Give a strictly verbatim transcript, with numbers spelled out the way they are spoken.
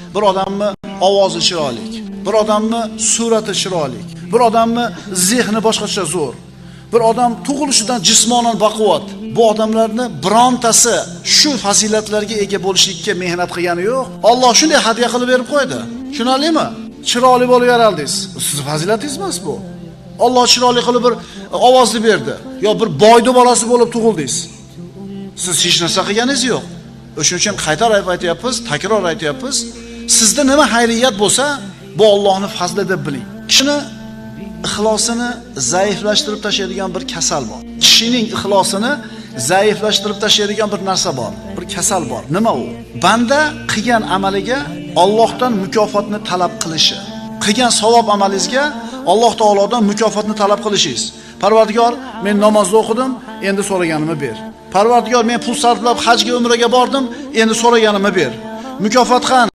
Bir odamni ovozi chiroyli, bir odamni surati chiroyli, bir odamni zehni boshqacha zo'r. Bir odam tug'ilishidan jismonan baquvvat. Bu odamlarni birontasi shu fazilatlarga ega bo'lishlikka mehnat qilgani yo'q. Alloh shunday hadya qilib berib qo'ydi. Tushunarlimi? Chiroyli bo'lib yaraldingiz. Siz fazilatingiz emas bu. Alloh chiroyli qilib bir ovozni berdi. Yo bir boyni bolasi bo'lib tug'ildingiz. Siz hech narsa qilganingiz yo'q. O'shuning uchun qayta aytyapmiz, takror aytyapmiz. Sizda nima xayriyat bo'lsa, bu Allohning fazli deb biling. Kishini ixlosini zaiflashtirib tashlaydigan bir kasal bor. Kishining ixlosini zaiflashtirib tashlaydigan bir narsa bor. Bir kasal bor. Nima u? Banda qilgan amaliga Allohdan mukofotni talab qilishi. Qilgan savob amalingizga Alloh taolodan mukofotni talab qilishingiz. Parvardigor, men namozni o'qidim, endi so'raganimni ber. Parvardigor, men pul sarflab hajga, umraga bordim, endi so'raganimni ber. Mukofot qani?